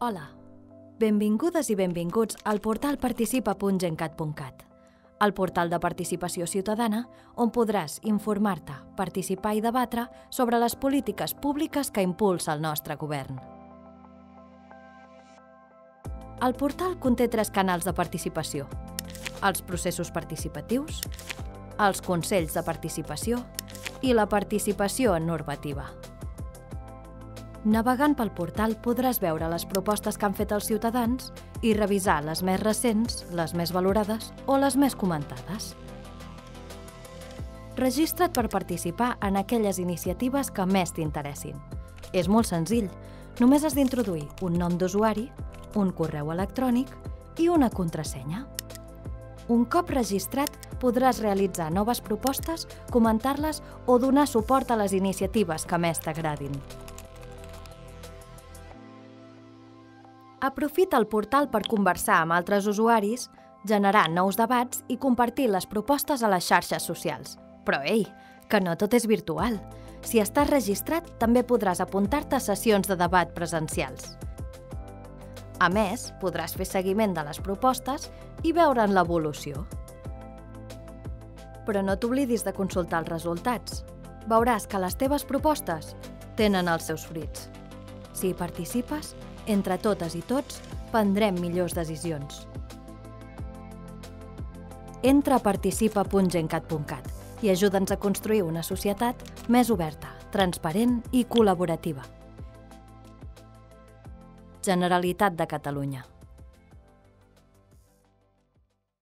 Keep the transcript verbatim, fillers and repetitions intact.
Hola, benvingudes i benvinguts al portal participa punt gencat punt cat, el portal de participació ciutadana on podràs informar-te, participar i debatre sobre les polítiques públiques que impulsa el nostre govern. El portal conté tres canals de participació: els processos participatius, els consells de participació i la participació normativa. Navegant pel portal podràs veure les propostes que han fet els ciutadans i revisar les més recents, les més valorades o les més comentades. Registra't per participar en aquelles iniciatives que més t'interessin. És molt senzill, només has d'introduir un nom d'usuari, un correu electrònic i una contrasenya. Un cop registrat, podràs realitzar noves propostes, comentar-les o donar suport a les iniciatives que més t'agradin. Aprofita el portal per conversar amb altres usuaris, generar nous debats i compartir les propostes a les xarxes socials. Però, ei, que no tot és virtual. Si estàs registrat, també podràs apuntar-te a sessions de debat presencials. A més, podràs fer seguiment de les propostes i veure'n l'evolució. Però no t'oblidis de consultar els resultats. Veuràs que les teves propostes tenen els seus fruits. Si hi participes, entre totes i tots, prendrem millors decisions. Entra a participa punt gencat punt cat i ajuda'ns a construir una societat més oberta, transparent i col·laborativa. Generalitat de Catalunya.